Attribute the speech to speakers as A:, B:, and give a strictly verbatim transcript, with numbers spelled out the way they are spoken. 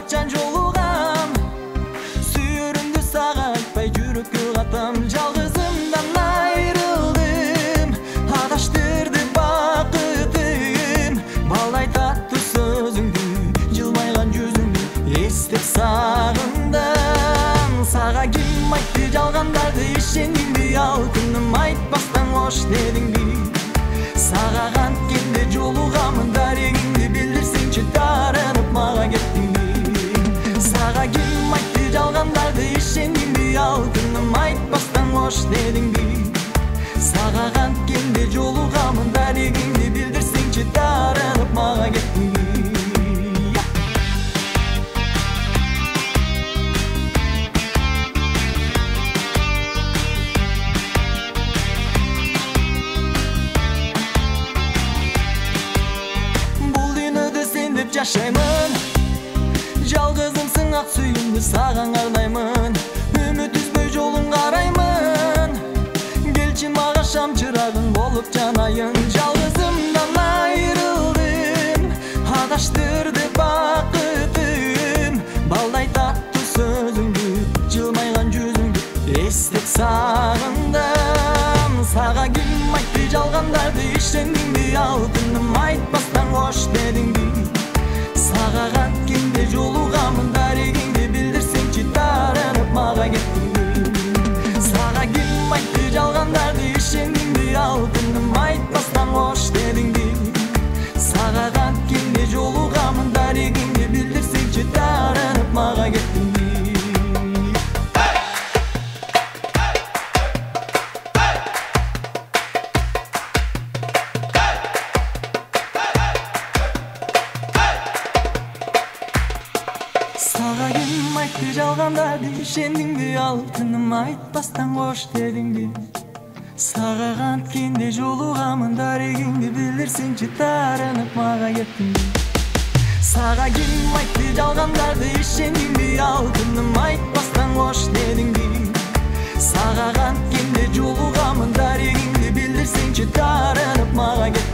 A: качан жолугам, сүйөрүмдү сага айтпай жүрөккө катам. Жалгызымдан айрылдым, адаштырды бакытым. Балдай таттуу сөзүңдү, жылмайган жүзүңдү эстеп сагындым. Сага ким айтты жалгандарды, ишендиңби алтыным, айтпастан кош дедиңби? Сага канткенде жолугамын, дарегиңди билдирсеңчи, таарынып мага кеттиңби? Сага ким айтты жалгандарды, ишендиңби алтыным, айтпастан кош дедиңби? Сага канткенде жолугамын, дарегиңди билдирсеңчи, таарынып мага кеттиңби? Жашаймын, жалгызымсың, ак сүйүмдү саган каалаймын. Үмүт үзбөй жолун караймын, келчи мага шам чырагың болуп жанайын. Жалгызымдан айрылдым, адаштырды бакытым. Балдай таттуу сөзүңдү, жылмайган жүзүңдү эстеп сагындым. Сага ким айтты жалгандарды, ишендиңби алтыным, айтпастан кош дедиңби? Сага канткенде жолугамын, дарегиңди билдирсеңчи, таарынып мага кеттиңби? Сага ким айтты жалгандарды, ишендиңби алтыным, айтпастан кош дедиңби? Сага канткенде жолугамын, дарегиңди билдирсеңчи, таарынып мага кеттиңби? Сага ким айтты жалгандарды, ишендиңби алтыным, айтпастан кош дедиңби? Сага канткенде жолугамын, дарегиңди билдирсеңчи, таарынып мага кеттиңби? Сага ким айтты жалгандарды, ишендиңби алтыным, айтпастан кош дедиңби? Сага канткенде жолугамын, дарегиңди билдирсеңчи, таарынып мага кеттиңби?